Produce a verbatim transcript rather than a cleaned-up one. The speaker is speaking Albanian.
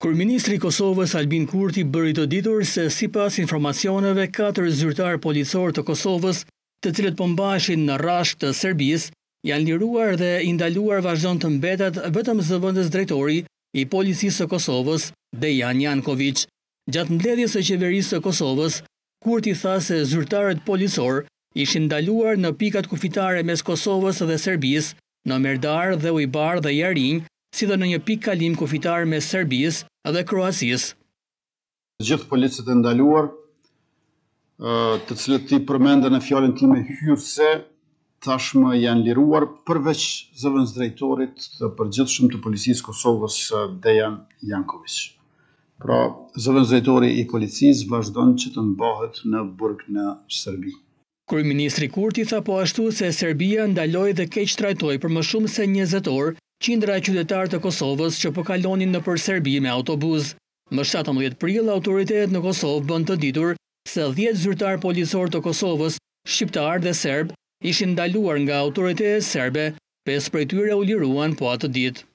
Kryeministri i Kosovës Albin Kurti bëri të ditur se sipas informacioneve katër zyrtar policor të Kosovës, të cilët po mbaheshin në rrashk të Serbisë, janë liruar dhe i ndaluar vazhdon të mbetet vetëm zëvendës drejtori i policisë së Kosovës, Dejan Janković. Gjatë mbledhjes së qeverisë së Kosovës, Kurti tha se zyrtarët policor ishin ndaluar në pikat kufitare mes Kosovës dhe Serbisë, në Merdar dhe Ujbar dhe Jarinj, si dhe në një pikë kalim kufitar mes Serbisë dhe Kroacisë. Gjithë policët e ndaluar, të cilët ti përmendën në fjalën time hyrëse, tashmë janë liruar përveç zëvendës drejtorit të përgjithshëm të policisë Kosovës, Dejan Janković. Pra, zëvendës drejtori i policisë vazhdon që të mbahet në burg në Serbi. Kryeministri Kurti tha po ashtu se Serbia ndaloi dhe keq trajtoi për më shumë se njëzet orë qindra e qytetarë të Kosovës që po kalonin nëpër Serbi me autobus. Më shtatëmbëdhjetë prill, autoritetet në Kosovë bën të ditur se dhjetë zyrtar policor të Kosovës, shqiptar dhe serb, ishin ndaluar nga autoritetet serbe, pesë prej tyre u liruan po atë ditë.